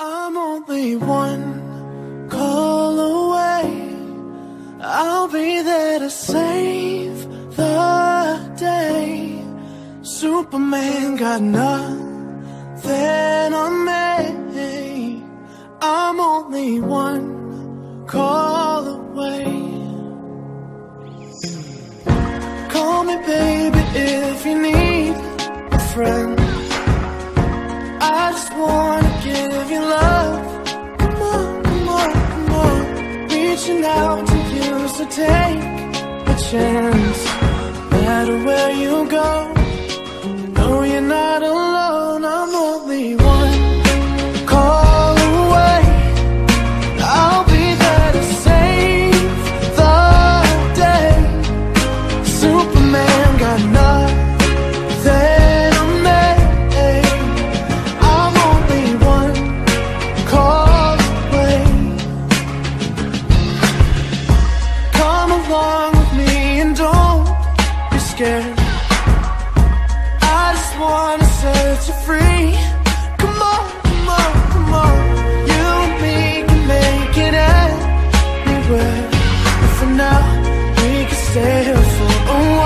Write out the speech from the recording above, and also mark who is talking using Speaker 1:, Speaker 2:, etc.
Speaker 1: I'm only one call away. I'll be there to save the day. Superman got nothing on me. I'm only one call away. Call me baby if you need a friend. I just wanna give you love. Come on, come on, come on. Reaching out to you, so take a chance. No matter where you go, no, you're not alone. I'm only one call away. I'll be there to save the day. Superman got nothing. I just wanna set you free. Come on, come on, come on. You and me can make it anywhere. But for now, we can stay here for a while.